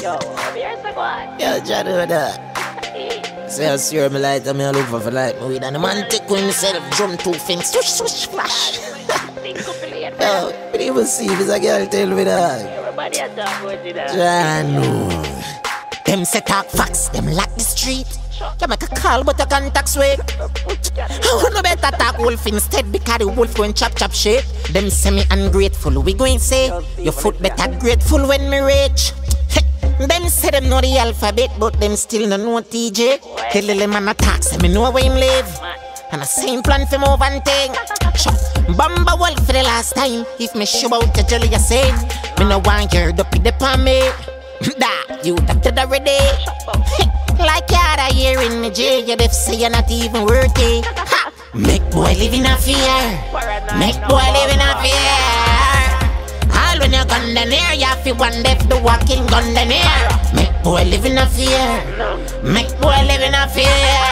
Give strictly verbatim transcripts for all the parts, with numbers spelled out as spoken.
Yo, here's the one. Yo, Johnny, what that? Say I see me light and me I look for for light me weed. And the man take with himself drum two things. Swoosh, swoosh, flash. Yo, but even see if it's a girl tell me that. Everybody has talk about it. Jano. Them say talk facts, them lock the street. You make a call but a contact sweep. I want no better talk wolf instead because the wolf going chop chop shit. Them say me ungrateful, we going say your foot better grateful when me reach. Them say them know the alphabet but them still don't know T J. Tell the man attack say me know where him live. And a same plan for move and thing. Bamba wolf for the last time. If me show out the jelly you say me no want your dopey dip on me. Da, you doctor already. Like you're a year in the jail, you def say you're not even worthy. Ha! Make boy live in a fear. Make boy live in a fear. All when you're gun the near, you have to wonder if the walking gun the near. Make boy live in a fear. Make boy live in a fear.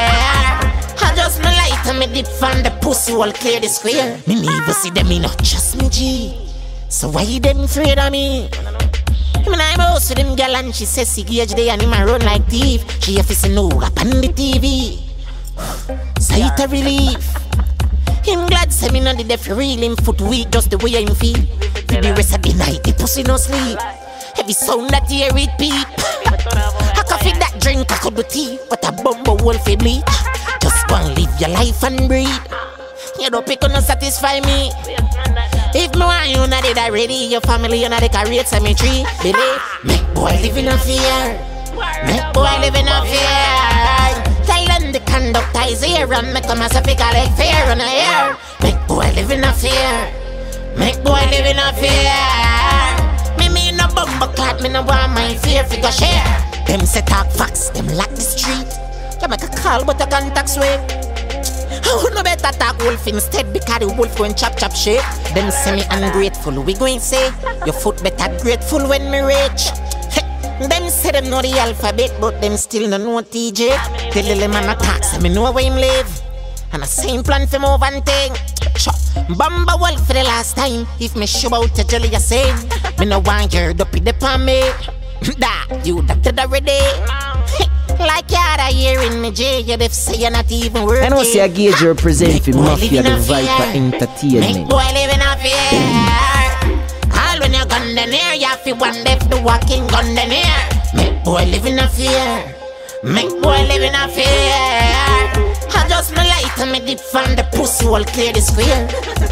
I just me light and me dip from the pussy will clear the square. Me never see them, me not trust me G. So why you them afraid of me? When I'm out with them girl and she says she Gage day and him a run like thief. She have to say no up on the T V. So it a relief. Him glad say me not the deaf real. Him foot weak just the way him feel. For the rest of the night the pussy no sleep. Every sound that you hear it peep. I can feel that drink I could do tea. But a bumbo wolf bleach. Just go and live your life and breathe. You don't pick on no satisfy me. If me want you not did already, your family you not the career cemetery. Believe, make boy live in a fear. Make boy live in a fear. Tell them the conductor is here and make them as a figure like fear on the air. Make boy live in a fear. Make boy live in a fear. Me me no bumbo clot, me no want my fear figure share. Them say talk facts, them lock the street. You make a call but a contact sweep. I would no better talk wolf instead because the wolf going chop chop shit. Them say me ungrateful, we going say your foot better grateful when me reach. Them say them know the alphabet but them still don't know T J. Tell the man attack say me know where him live. And a same plan for move and thing. Bamba wolf for the last time. If me show out the jelly you say me no want your dopey dip on me. Da, you doctor already. Like you're a year in the jail, you def say you're not even worthy. I know say a Gage represent for Mafia the Viper Entertainment. Make boy live in a fear. All when you're gun the near, you have to wonder if the walking gun the near. Make boy live in a fear. Make boy live in a fear. I just me light and me dip from the pussy will clear the square.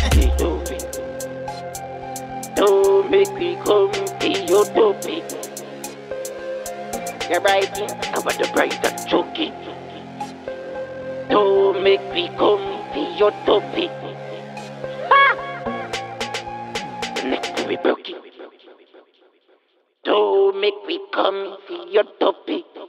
Don't make me come to your dopey. You're bright, I want the bright and choky. Don't make me come to your dopey. The next to be broken. Don't make me come to your dopey.